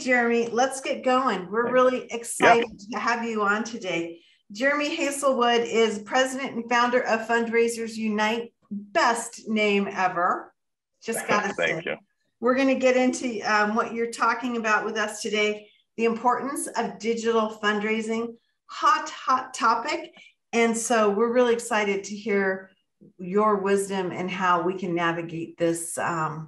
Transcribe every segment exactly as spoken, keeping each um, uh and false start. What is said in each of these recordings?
Jeremy, let's get going. We're really excited yep. to have you on today. Jeremy Hazelwood is president and founder of Fundraisers Unite. Best name ever. Just got to say. Thank you. We're going to get into um, what you're talking about with us today, the importance of digital fundraising. Hot, hot topic. And so we're really excited to hear your wisdom and how we can navigate this. Um,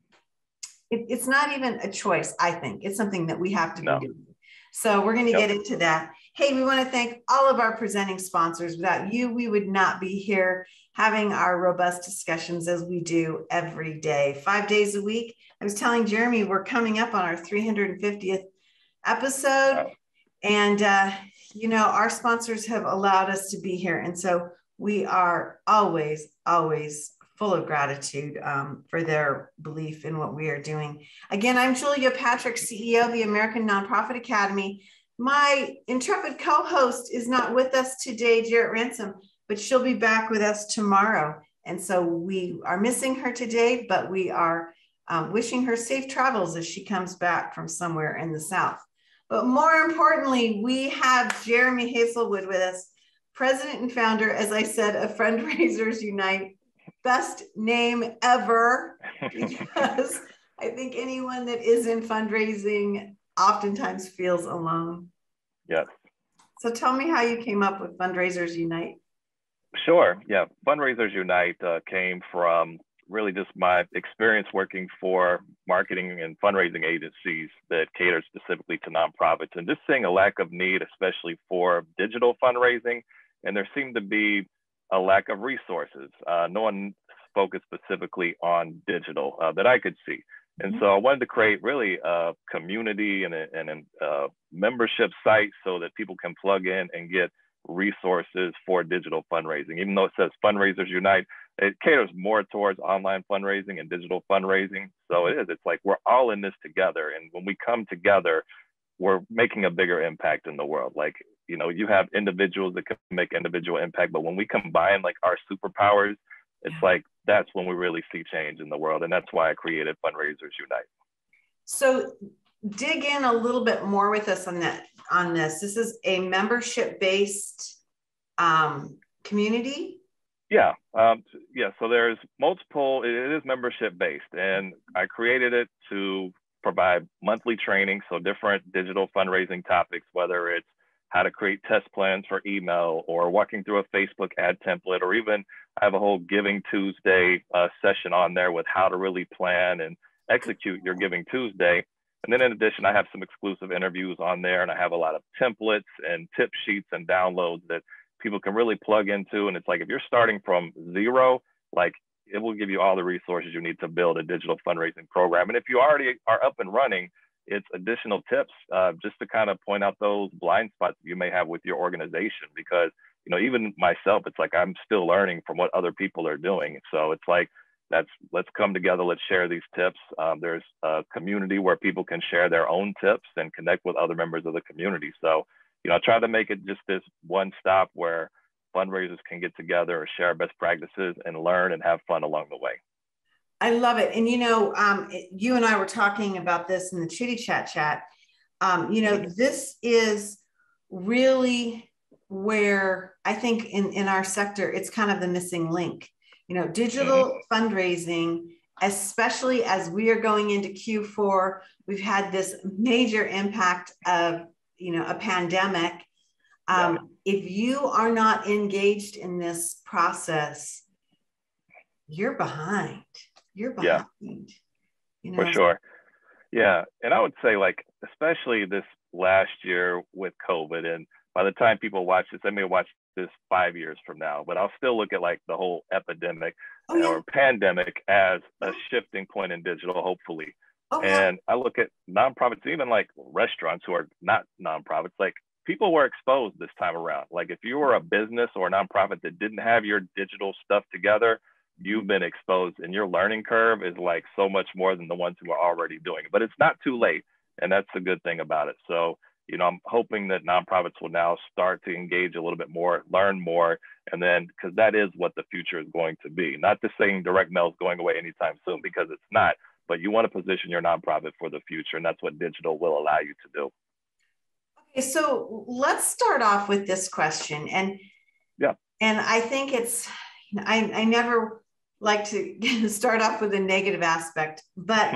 it, it's not even a choice, I think. It's something that we have to no. be doing. So we're going to yep. get into that. Hey, we want to thank all of our presenting sponsors. Without you, we would not be here having our robust discussions as we do every day, five days a week. I was telling Jeremy, we're coming up on our three hundred fiftieth episode. Wow. And, uh, you know, our sponsors have allowed us to be here. And so we are always, always full of gratitude um, for their belief in what we are doing. Again, I'm Julia Patrick, C E O of the American Nonprofit Academy. My intrepid co-host is not with us today, Jarrett Ransom, but she'll be back with us tomorrow. And so we are missing her today, but we are um, wishing her safe travels as she comes back from somewhere in the South. But more importantly, we have Jeremy Hazelwood with us, president and founder, as I said, of Fundraisers Unite. Best name ever, because I think anyone that is in fundraising oftentimes feels alone. Yes. So tell me how you came up with Fundraisers Unite. Sure. Yeah. Fundraisers Unite uh, came from really just my experience working for marketing and fundraising agencies that cater specifically to nonprofits, and just seeing a lack of need, especially for digital fundraising. And there seemed to be a lack of resources. Uh, no one focused specifically on digital uh, that I could see. And so I wanted to create really a community and a, and a uh, membership site so that people can plug in and get resources for digital fundraising. Even though it says Fundraisers Unite, it caters more towards online fundraising and digital fundraising. So it is, it's like we're all in this together. And when we come together, we're making a bigger impact in the world. Like, you know, you have individuals that can make individual impact, but when we combine like our superpowers, it's like, that's when we really see change in the world. And that's why I created Fundraisers Unite. So dig in a little bit more with us on that, on this. This is a membership-based um, community? Yeah, um, yeah. So there's multiple, it is membership-based, and I created it to provide monthly training. So different digital fundraising topics, whether it's how to create test plans for email, or walking through a Facebook ad template, or even I have a whole Giving Tuesday uh, session on there with how to really plan and execute your Giving Tuesday. And then in addition, I have some exclusive interviews on there, and I have a lot of templates and tip sheets and downloads that people can really plug into. And it's like, if you're starting from zero, like it will give you all the resources you need to build a digital fundraising program. And if you already are up and running, it's additional tips uh, just to kind of point out those blind spots you may have with your organization. Because, you know, even myself, it's like I'm still learning from what other people are doing. So it's like, that's, let's come together, let's share these tips. Um, there's a community where people can share their own tips and connect with other members of the community. So, you know, I try to make it just this one stop where fundraisers can get together or share best practices and learn and have fun along the way. I love it. And, you know, um, it, you and I were talking about this in the Chitty Chat chat. Um, you know, this is really where I think in, in our sector, it's kind of the missing link. You know, digital mm-hmm. fundraising, especially as we are going into Q four, we've had this major impact of, you know, a pandemic. Um, yeah. If you are not engaged in this process, you're behind. You're behind. Yeah, you know? For sure. Yeah. And I would say, like, especially this last year with COVID, and by the time people watch this, they may watch this five years from now, but I'll still look at like the whole epidemic oh, yeah. or pandemic as a shifting point in digital, hopefully. Oh, and yeah. I look at nonprofits, even like restaurants who are not nonprofits, like people were exposed this time around. Like if you were a business or a nonprofit that didn't have your digital stuff together, you've been exposed, and your learning curve is like so much more than the ones who are already doing it. But it's not too late. And that's the good thing about it. So, you know, I'm hoping that nonprofits will now start to engage a little bit more, learn more, and then, because that is what the future is going to be. Not to saying direct mail is going away anytime soon, because it's not, but you want to position your nonprofit for the future. And that's what digital will allow you to do. Okay, so let's start off with this question. And yeah, and I think it's, I, I never like to start off with a negative aspect, but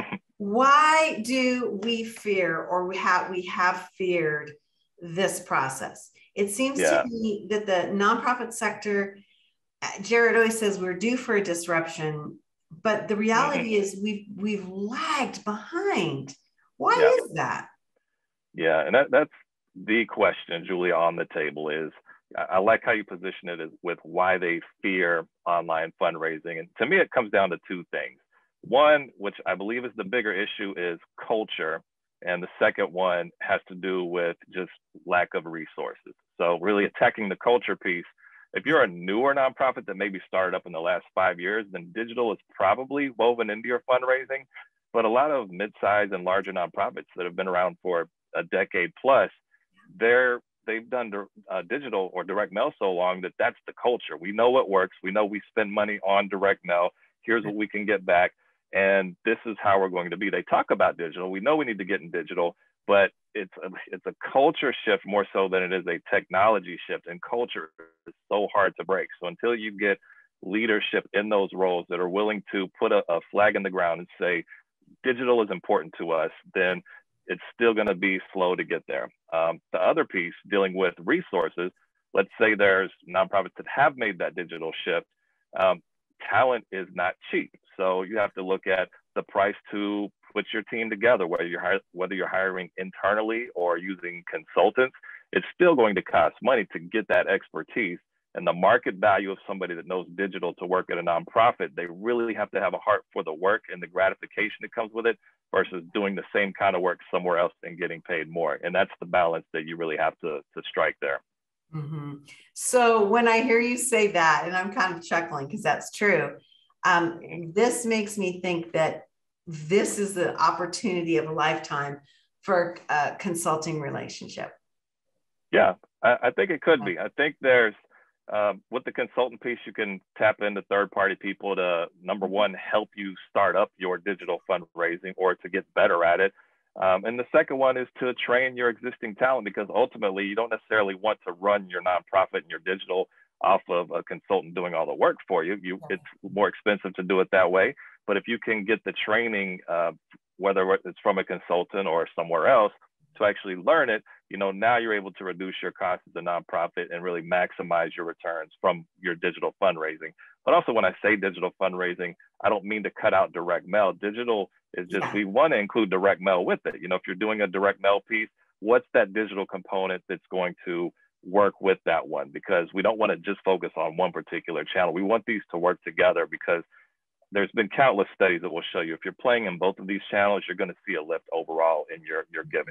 why do we fear, or we have we have feared this process? It seems yeah. to me that the nonprofit sector, Jared always says we're due for a disruption, but the reality mm-hmm. is we've we've lagged behind. Why yeah. is that? Yeah, and that, that's the question, Julia, on the table is, I like how you position it as with why they fear online fundraising. And to me, it comes down to two things. One, which I believe is the bigger issue, is culture. And the second one has to do with just lack of resources. So really attacking the culture piece. If you're a newer nonprofit that maybe started up in the last five years, then digital is probably woven into your fundraising. But a lot of mid-sized and larger nonprofits that have been around for a decade plus, they're they've done uh, digital or direct mail so long that that's the culture. We know what works. We know we spend money on direct mail. Here's what we can get back. And this is how we're going to be. They talk about digital. We know we need to get in digital, but it's a, it's a culture shift more so than it is a technology shift. And culture is so hard to break. So until you get leadership in those roles that are willing to put a, a flag in the ground and say, digital is important to us, then it's still going to be slow to get there. Um, the other piece, dealing with resources, let's say there's nonprofits that have made that digital shift. Um, talent is not cheap. So you have to look at the price to put your team together, whether you're, whether you're hiring internally or using consultants. It's still going to cost money to get that expertise. And the market value of somebody that knows digital to work at a nonprofit, they really have to have a heart for the work and the gratification that comes with it versus doing the same kind of work somewhere else and getting paid more. And that's the balance that you really have to, to strike there. Mm-hmm. So when I hear you say that, and I'm kind of chuckling because that's true, um, this makes me think that this is the opportunity of a lifetime for a consulting relationship. Yeah, I, I think it could be. I think there's, Um, with the consultant piece, you can tap into third-party people to, number one, help you start up your digital fundraising or to get better at it. Um, and the second one is to train your existing talent, because ultimately you don't necessarily want to run your nonprofit and your digital off of a consultant doing all the work for you. You it's more expensive to do it that way. But if you can get the training, uh, whether it's from a consultant or somewhere else, to actually learn it, you know, now you're able to reduce your costs as a nonprofit and really maximize your returns from your digital fundraising. But also, when I say digital fundraising, I don't mean to cut out direct mail. Digital is just, we want to include direct mail with it. You know, if you're doing a direct mail piece, what's that digital component that's going to work with that one? Because we don't want to just focus on one particular channel. We want these to work together, because there's been countless studies that will show you if you're playing in both of these channels, you're going to see a lift overall in your, your giving.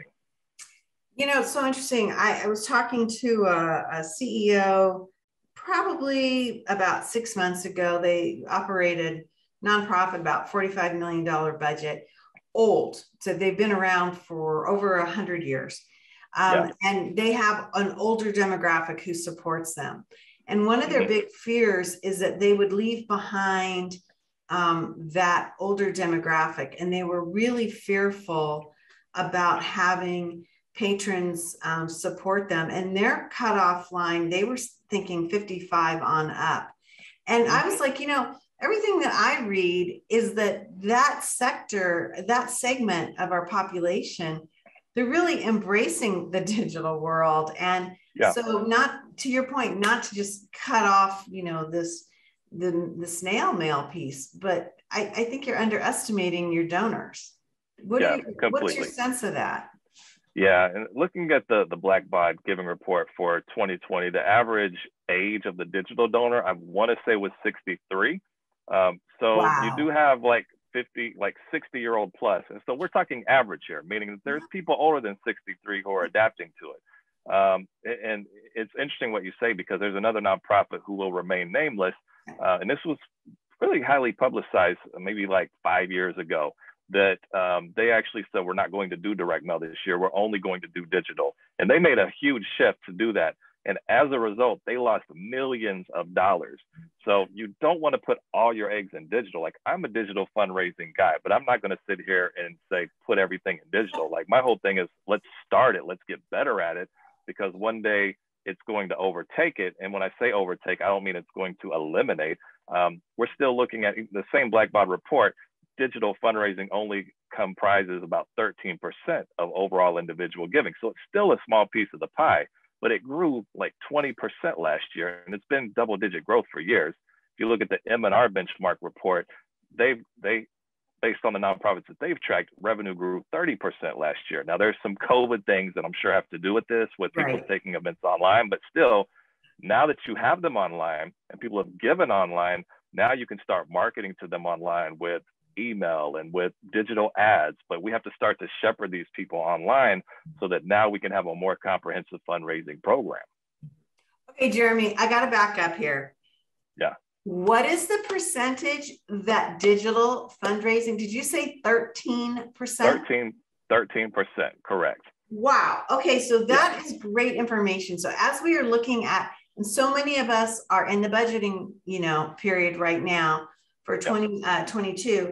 You know, it's so interesting. I, I was talking to a, a C E O probably about six months ago. They operated nonprofit, about forty-five million dollars budget, old. So they've been around for over one hundred years. Um, yeah. And they have an older demographic who supports them. And one of their big fears is that they would leave behind um, that older demographic. And they were really fearful about having patrons um, support them, and their cutoff line, they were thinking fifty-five on up. And I was like, you know, everything that I read is that that sector, that segment of our population, they're really embracing the digital world. And yeah. So not, to your point, not to just cut off, you know, this, the, the snail mail piece, but I, I think you're underestimating your donors. What yeah, are you, what's your sense of that? Yeah, and looking at the, the Black Box Giving Report for twenty twenty, the average age of the digital donor, I want to say was sixty-three. Um, so wow. You do have like fifty, like sixty year old plus. And so we're talking average here, meaning that there's people older than sixty-three who are adapting to it. Um, and it's interesting what you say, because there's another nonprofit who will remain nameless. Uh, and this was really highly publicized maybe like five years ago, that um, they actually said, we're not going to do direct mail this year. We're only going to do digital. And they made a huge shift to do that. And as a result, they lost millions of dollars. So you don't want to put all your eggs in digital. Like, I'm a digital fundraising guy, but I'm not going to sit here and say, put everything in digital. Like, my whole thing is, let's start it. Let's get better at it, because one day it's going to overtake it. And when I say overtake, I don't mean it's going to eliminate. Um, we're still looking at the same Blackbaud report. Digital fundraising only comprises about thirteen percent of overall individual giving. So it's still a small piece of the pie, but it grew like twenty percent last year, and it's been double digit growth for years. If you look at the M and R benchmark report, they've, they, based on the nonprofits that they've tracked, revenue grew thirty percent last year. Now, there's some COVID things that I'm sure have to do with this, with people Right. taking events online, but still, now that you have them online and people have given online, now you can start marketing to them online with email and with digital ads. But we have to start to shepherd these people online so that now we can have a more comprehensive fundraising program. Okay, Jeremy, I got to back up here. Yeah. What is the percentage that digital fundraising, did you say thirteen percent? thirteen, thirteen percent, correct. Wow. Okay, so that Yeah. is great information. So as we are looking at, and so many of us are in the budgeting, you know, period right now for twenty twenty-two,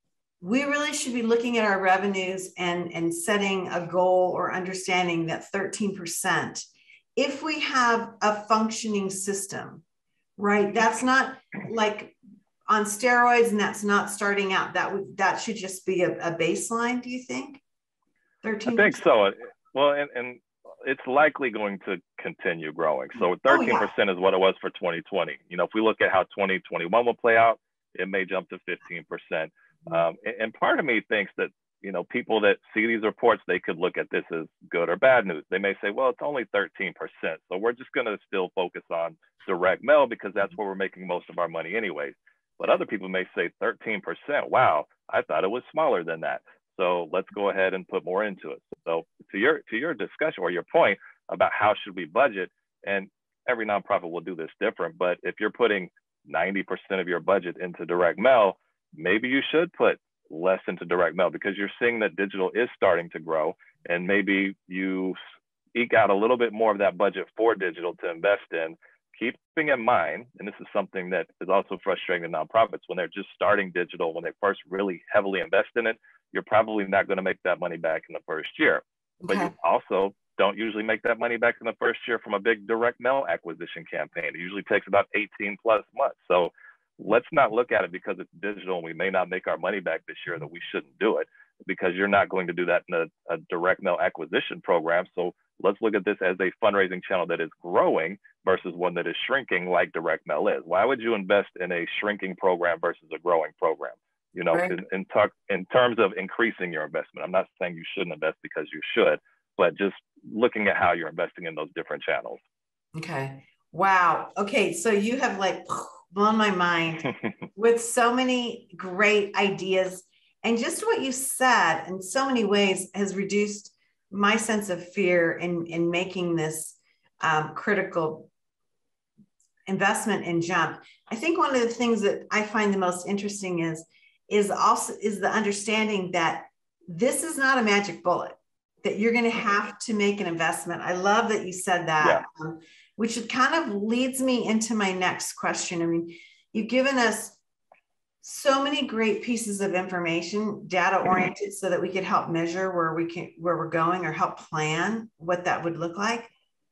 we really should be looking at our revenues and, and setting a goal or understanding that thirteen percent. If we have a functioning system, right? That's not like on steroids, and that's not starting out. That would, that should just be a, a baseline, do you think? thirteen percent? I think so. Well, and, and it's likely going to continue growing. So thirteen percent Oh, yeah. is what it was for twenty twenty. You know, if we look at how twenty twenty-one will play out, it may jump to fifteen percent. Um, and, and part of me thinks that, you know, people that see these reports, they could look at this as good or bad news. They may say, well, it's only thirteen percent. So we're just going to still focus on direct mail because that's where we're making most of our money anyways. But other people may say thirteen percent. Wow, I thought it was smaller than that. So let's go ahead and put more into it. So to your to your discussion or your point about how should we budget, and every nonprofit will do this different, but if you're putting ninety percent of your budget into direct mail, maybe you should put less into direct mail because you're seeing that digital is starting to grow, and maybe you eke out a little bit more of that budget for digital to invest in, keeping in mind, and this is something that is also frustrating to nonprofits when they're just starting digital, when they first really heavily invest in it, you're probably not going to make that money back in the first year. But Okay. you also don't usually make that money back in the first year from a big direct mail acquisition campaign. It usually takes about eighteen plus months. So let's not look at it because it's digital and we may not make our money back this year that we shouldn't do it, because you're not going to do that in a, a direct mail acquisition program. So let's look at this as a fundraising channel that is growing versus one that is shrinking like direct mail is. Why would you invest in a shrinking program versus a growing program? You know, Right. in, in, talk, in terms of increasing your investment, I'm not saying you shouldn't invest because you should, but just looking at how you're investing in those different channels. Okay. Wow. Okay. So you have like blown my mind with so many great ideas. And just what you said in so many ways has reduced my sense of fear in, in making this um, critical investment and jump. I think one of the things that I find the most interesting is, is also is the understanding that this is not a magic bullet, that you're going to have to make an investment. I love that you said that, Yeah. um, which kind of leads me into my next question. I mean, you've given us so many great pieces of information, data oriented, so that we could help measure where we can, where we're going, or help plan what that would look like.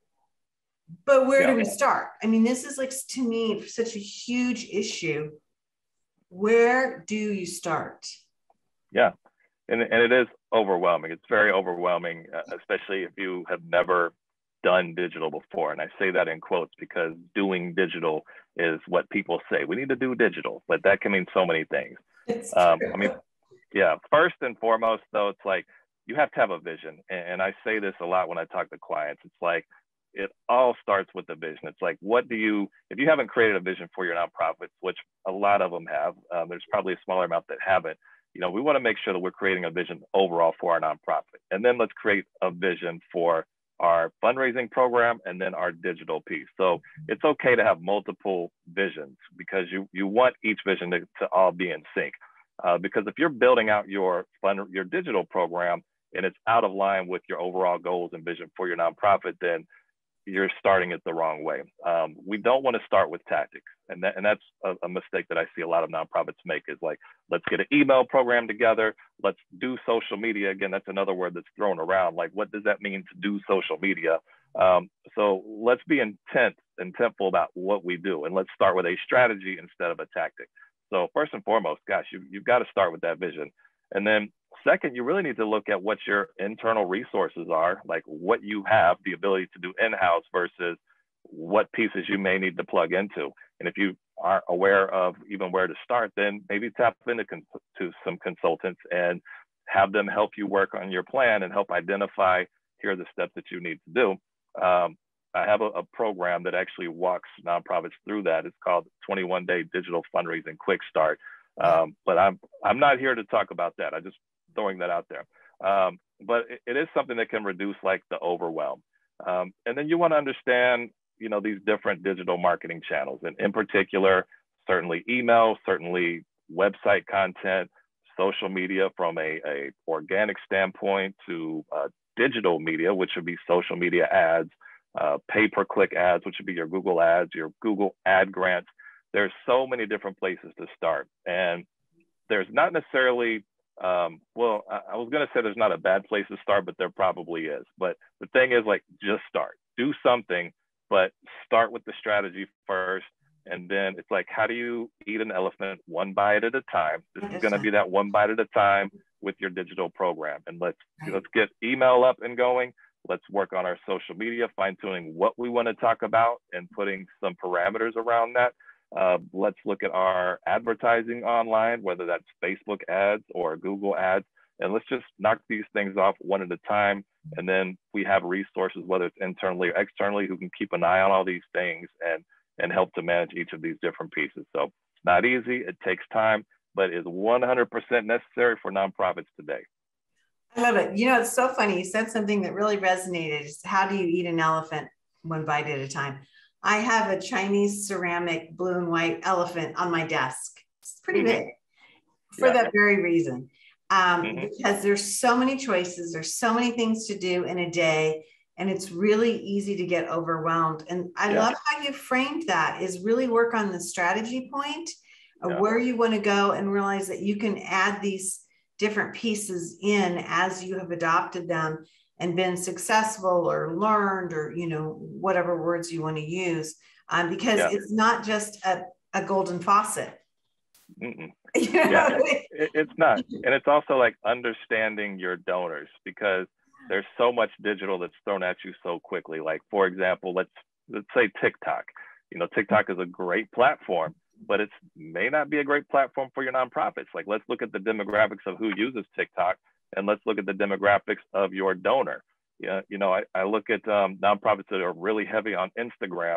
But where Yeah. do we start? I mean, this is like, to me, such a huge issue. Where do you start? Yeah. And, and it is overwhelming. It's very overwhelming, uh, especially if you have never done digital before. And I say that in quotes because doing digital is what people say. We need to do digital, but that can mean so many things. Um, I mean, yeah, first and foremost, though, it's like you have to have a vision. And, and I say this a lot when I talk to clients. It's like, it all starts with the vision. It's like, what do you, if you haven't created a vision for your nonprofits, which a lot of them have, um, there's probably a smaller amount that haven't, you know, we want to make sure that we're creating a vision overall for our nonprofit. And then let's create a vision for our fundraising program and then our digital piece. So it's okay to have multiple visions because you, you want each vision to, to all be in sync. Uh, because if you're building out your fund, your digital program and it's out of line with your overall goals and vision for your nonprofit, then you're starting it the wrong way. Um, we don't want to start with tactics. And, that, and that's a, a mistake that I see a lot of nonprofits make is like, let's get an email program together. Let's do social media. Again, that's another word that's thrown around. Like, what does that mean to do social media? Um, so let's be intent, intentful about what we do. And let's start with a strategy instead of a tactic. So first and foremost, gosh, you, you've got to start with that vision. And then second, you really need to look at what your internal resources are, like what you have the ability to do in-house versus what pieces you may need to plug into. And if you aren't aware of even where to start, then maybe tap into to some consultants and have them help you work on your plan and help identify, here are the steps that you need to do. Um, I have a, a program that actually walks nonprofits through that. It's called twenty-one day Digital Fundraising Quick Start. Um, but I'm, I'm not here to talk about that. I just throwing that out there. Um, but it, it is something that can reduce like the overwhelm. Um, and then you want to understand, you know, these different digital marketing channels, and in particular, certainly email, certainly website content, social media from a, a organic standpoint to uh, digital media, which would be social media ads, uh, pay-per-click ads, which would be your Google ads, your Google ad grants. There's so many different places to start. And there's not necessarily, um, well, I, I was going to say there's not a bad place to start, but there probably is. But the thing is, like, just start, do something, but start with the strategy first. And then it's like, how do you eat an elephant one bite at a time? This is going to be that one bite at a time with your digital program. And let's, right. let's get email up and going. Let's work on our social media, fine tuning what we want to talk about and putting some parameters around that. Uh, let's look at our advertising online, whether that's Facebook ads or Google ads, and let's just knock these things off one at a time. And then we have resources, whether it's internally or externally, who can keep an eye on all these things and, and help to manage each of these different pieces. So it's not easy, it takes time, but it's one hundred percent necessary for nonprofits today. I love it. You know, it's so funny. You said something that really resonated. Is how do you eat an elephant one bite at a time? I have a Chinese ceramic blue and white elephant on my desk. It's pretty mm-hmm. big for yeah. that very reason. Um, mm-hmm. Because there's so many choices. There's so many things to do in a day. And it's really easy to get overwhelmed. And I yeah. love how you framed that, is really work on the strategy point of yeah. where you want to go and realize that you can add these different pieces in as you have adopted them and been successful or learned, or, you know, whatever words you want to use, um, because yeah. it's not just a, a golden faucet. Mm-mm. You know? Yeah, it, it's not. And it's also like understanding your donors, because there's so much digital that's thrown at you so quickly. Like, for example, let's, let's say TikTok. You know, TikTok is a great platform, but it may not be a great platform for your nonprofits. Like, let's look at the demographics of who uses TikTok, and let's look at the demographics of your donor. Yeah, you know, I, I look at um, nonprofits that are really heavy on Instagram,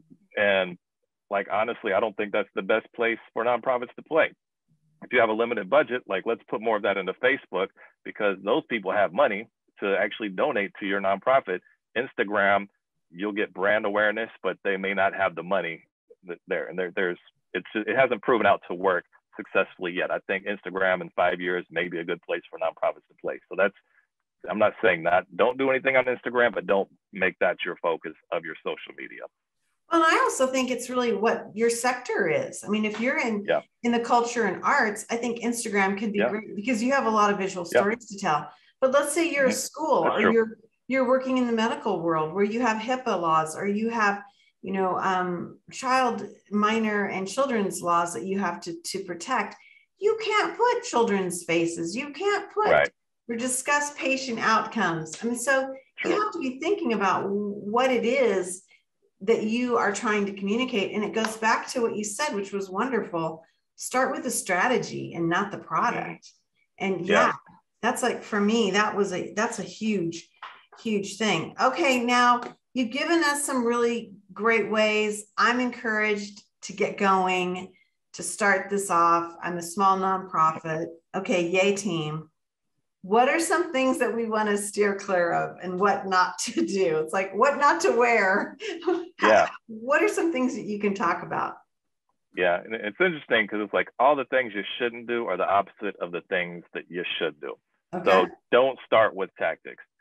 and like, honestly, I don't think that's the best place for nonprofits to play. If you have a limited budget, like, let's put more of that into Facebook, because those people have money to actually donate to your nonprofit. Instagram, you'll get brand awareness, but they may not have the money there. And there, there's, it's, it hasn't proven out to work successfully yet. I think Instagram in five years may be a good place for nonprofits to play. So that's, I'm not saying that don't do anything on Instagram, but don't make that your focus of your social media. Well, I also think it's really what your sector is. I mean, if you're in, yeah. in the culture and arts, I think Instagram can be yeah. great because you have a lot of visual stories yeah. to tell. But let's say you're mm-hmm. a school That's or true. you're you're working in the medical world where you have HIPAA laws, or you have, you know, um, child, minor and children's laws that you have to, to protect. You can't put children's faces. You can't put right. or discuss patient outcomes. I mean, so True. you have to be thinking about what it is that you are trying to communicate. And it goes back to what you said, which was wonderful. Start with the strategy and not the product. And yeah, yeah, that's like, for me, that was a, that's a huge, huge thing. Okay. Now you've given us some really great ways. I'm encouraged to get going, to start this off. I'm a small nonprofit. Okay. Yay team. What are some things that we want to steer clear of and what not to do? It's like, what not to wear. Yeah. What are some things that you can talk about? Yeah. And it's interesting because it's like all the things you shouldn't do are the opposite of the things that you should do. Okay. So don't start with tactics.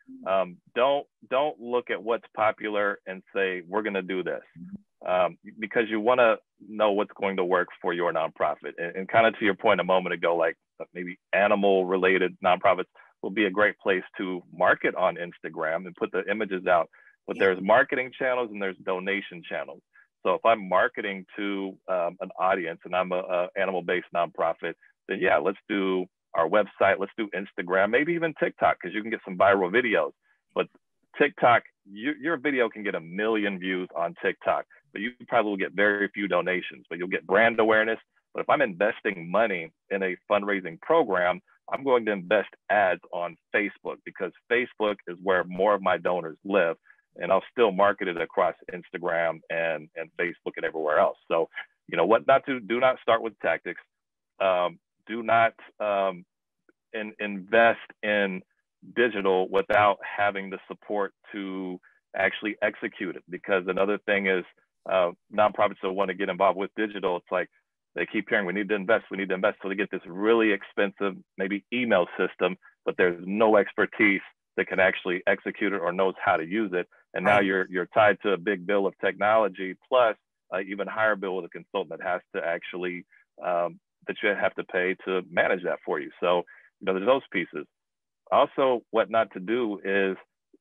Um, don't don't look at what's popular and say we're going to do this, um, because you want to know what's going to work for your nonprofit. And, and kind of to your point a moment ago, like maybe animal related nonprofits will be a great place to market on Instagram and put the images out. But yeah. There's marketing channels and there's donation channels. So if I'm marketing to um, an audience and I'm a, a animal-based nonprofit, then yeah, let's do our website, let's do Instagram, maybe even TikTok, because you can get some viral videos. But TikTok, you, your video can get a million views on TikTok, but you probably will get very few donations, but you'll get brand awareness. But if I'm investing money in a fundraising program, I'm going to invest ads on Facebook, because Facebook is where more of my donors live. And I'll still market it across Instagram and, and Facebook and everywhere else. So, you know, what not to do, not start with tactics. Um, do not um, in, invest in digital without having the support to actually execute it. Because another thing is uh, nonprofits that want to get involved with digital, it's like they keep hearing, we need to invest, we need to invest. So they get this really expensive, maybe email system, but there's no expertise that can actually execute it or knows how to use it. And now you're you're tied to a big bill of technology, plus uh, even higher bill with a consultant that has to actually um, that you have to pay to manage that for you. So you know, there's those pieces. Also, what not to do is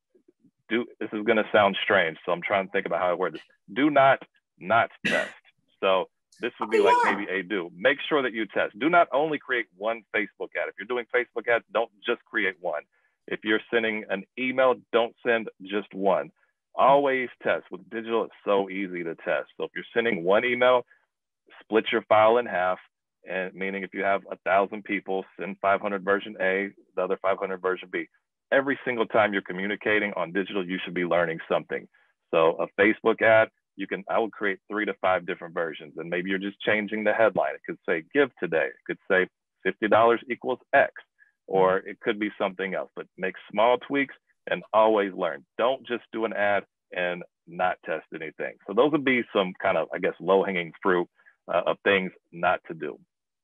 do. This is going to sound strange, so I'm trying to think about how I word this. Do not not test. So this would be oh, like yeah. maybe a do. Make sure that you test. Do not only create one Facebook ad. If you're doing Facebook ads, don't just create one. If you're sending an email, don't send just one. Always test. With digital, it's so easy to test. So if you're sending one email, split your file in half, and meaning if you have a thousand people, send five hundred version A, the other five hundred version B. Every single time you're communicating on digital, you should be learning something. So a Facebook ad, you can, I would create three to five different versions, and maybe you're just changing the headline. It could say give today. It could say fifty dollars equals X. Or it could be something else, but make small tweaks and always learn. Don't just do an ad and not test anything. So those would be some kind of, I guess, low-hanging fruit uh, of things not to do.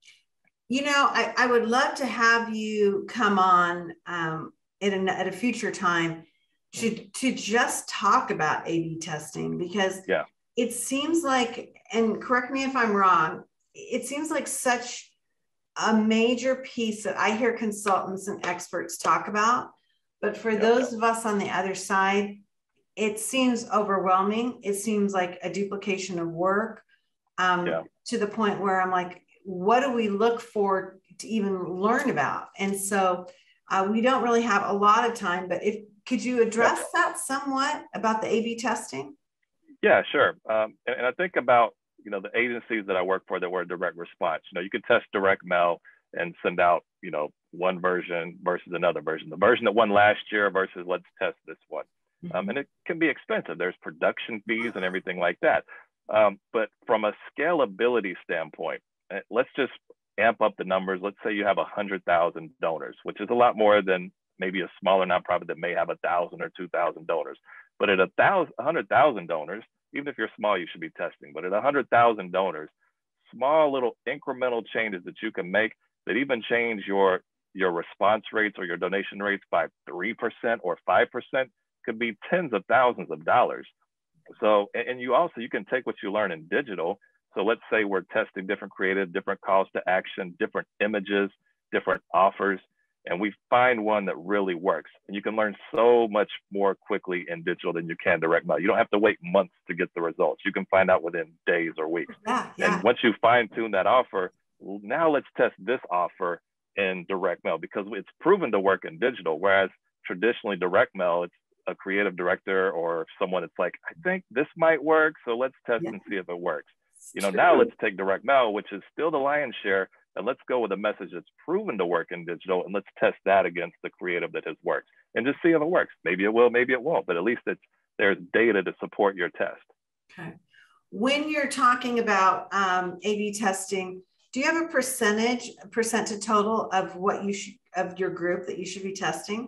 You know, I, I would love to have you come on um, at, a, at a future time to, to just talk about A B testing, because yeah. it seems like, and correct me if I'm wrong, it seems like such a major piece that I hear consultants and experts talk about, but for yeah. those of us on the other side, it seems overwhelming. It seems like a duplication of work um, yeah. to the point where I'm like, what do we look for to even learn about? And so uh, we don't really have a lot of time, but if, could you address yeah. that somewhat about the A B testing? Yeah, sure. Um, and, and I think about, you know, the agencies that I work for that were direct response. You know, you could test direct mail and send out, you know, one version versus another version. The version that won last year versus let's test this one. Mm-hmm. Um, and it can be expensive. There's production fees and everything like that. Um, but from a scalability standpoint, let's just amp up the numbers. Let's say you have one hundred thousand donors, which is a lot more than maybe a smaller nonprofit that may have one thousand or two thousand donors. But at a thousand, one hundred thousand donors, even if you're small, you should be testing. But at one hundred thousand donors, small little incremental changes that you can make that even change your, your response rates or your donation rates by three percent or five percent could be tens of thousands of dollars. So, and you also, you can take what you learn in digital. So let's say we're testing different creative, different calls to action, different images, different offers, and we find one that really works. And you can learn so much more quickly in digital than you can direct mail. You don't have to wait months to get the results. You can find out within days or weeks. Yeah, yeah. And once you fine tune that offer, now let's test this offer in direct mail, because it's proven to work in digital. Whereas traditionally direct mail, it's a creative director or someone that's like, I think this might work, so let's test yeah. and see if it works. You know, now let's take direct mail, which is still the lion's share, and let's go with a message that's proven to work in digital, and let's test that against the creative that has worked and just see if it works. Maybe it will, maybe it won't, but at least it's, there's data to support your test. Okay. When you're talking about um, A B testing, do you have a percentage, percent to total of what you should, of your group that you should be testing?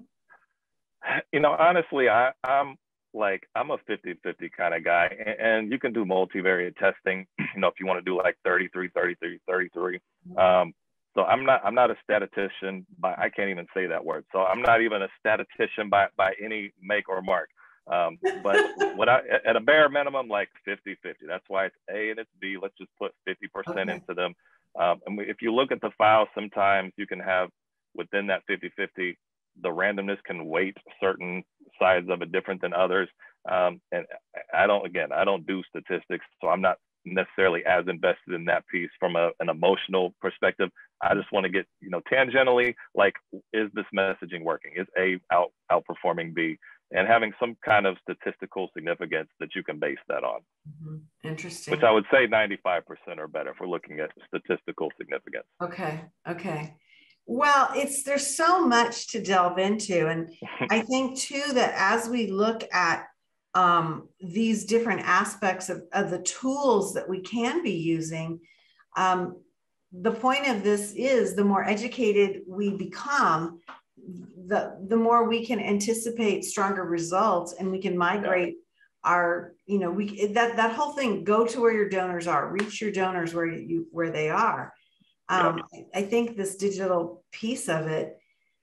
You know, honestly, I, I'm like, I'm a fifty fifty kind of guy, and, and you can do multivariate testing, you know, if you want to do like thirty-three, thirty-three, thirty-three. Um, So I'm not I'm not a statistician by I can't even say that word. So I'm not even a statistician by by any make or mark. Um, but what I at a bare minimum, like fifty fifty. That's why it's A and it's B. Let's just put fifty percent Okay. into them. Um, and if you look at the file, sometimes you can have within that fifty fifty, the randomness can weight certain sides of it different than others. Um, and I don't, again, I don't do statistics, so I'm not necessarily as invested in that piece from a, an emotional perspective. I just want to get, you know, tangentially, like, is this messaging working? Is A out, outperforming B? And having some kind of statistical significance that you can base that on. Mm-hmm. Interesting. Which I would say ninety-five percent or better if we're looking at statistical significance. Okay. Okay. Well, it's there's so much to delve into. And I think too that as we look at um, these different aspects of, of the tools that we can be using, um, the point of this is the more educated we become, the, the more we can anticipate stronger results, and we can migrate yeah. our, you know, we that that whole thing, go to where your donors are, reach your donors where you where they are. Um, yeah. I think this digital piece of it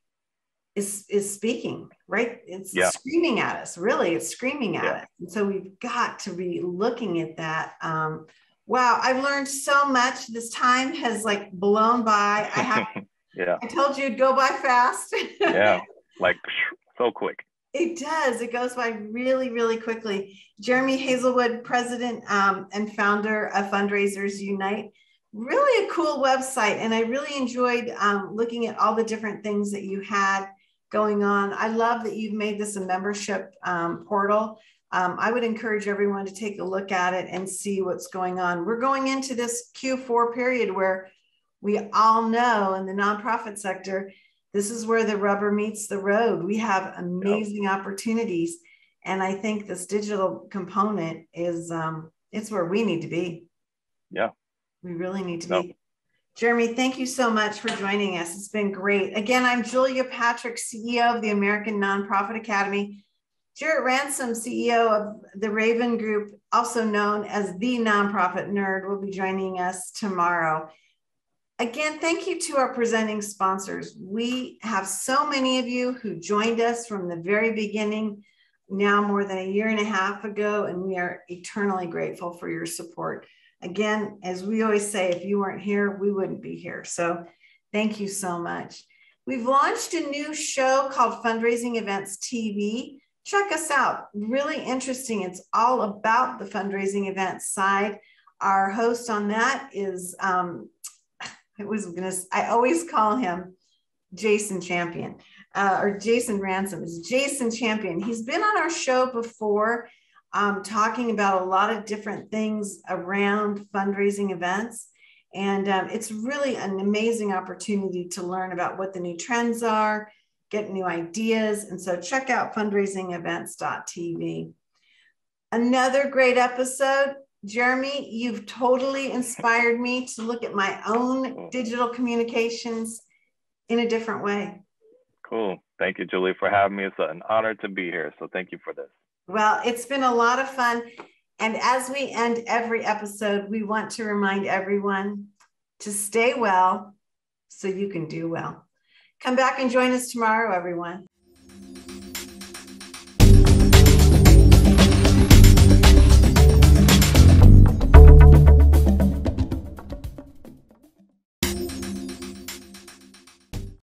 is is speaking, right? It's yeah. screaming at us, really. It's screaming at yeah. us. And so we've got to be looking at that. Um, wow, I've learned so much. This time has like blown by. I have yeah. I told you it'd go by fast. yeah, like so quick. It does. It goes by really, really quickly. Jeremy Hazelwood, president um, and founder of Fundraisers Unite. Really a cool website. And I really enjoyed um, looking at all the different things that you had going on. I love that you've made this a membership um, portal. Um, I would encourage everyone to take a look at it and see what's going on. We're going into this Q four period where we all know in the nonprofit sector, this is where the rubber meets the road. We have amazing yep. opportunities. And I think this digital component is, um, it's where we need to be. Yeah. We really need to nope. be. Jeremy, thank you so much for joining us. It's been great. Again, I'm Julia Patrick, C E O of the American Nonprofit Academy. Jarrett Ransom, C E O of the Raven Group, also known as the Nonprofit Nerd, will be joining us tomorrow. Again, thank you to our presenting sponsors. We have so many of you who joined us from the very beginning, now more than a year and a half ago, and we are eternally grateful for your support. Again, as we always say, if you weren't here, we wouldn't be here. So thank you so much. We've launched a new show called Fundraising Events T V. Check us out. Really interesting. It's all about the fundraising events side. Our host on that is, um, I was gonna, I always call him Jason Champion, uh, or Jason Ransom. Is Jason Champion. He's been on our show before, um, talking about a lot of different things around fundraising events. And um, it's really an amazing opportunity to learn about what the new trends are, get new ideas. And so check out fundraising events dot T V. Another great episode. Jeremy, you've totally inspired me to look at my own digital communications in a different way. Cool. Thank you, Julie, for having me. It's an honor to be here. So thank you for this. Well, it's been a lot of fun. And as we end every episode, we want to remind everyone to stay well so you can do well. Come back and join us tomorrow, everyone.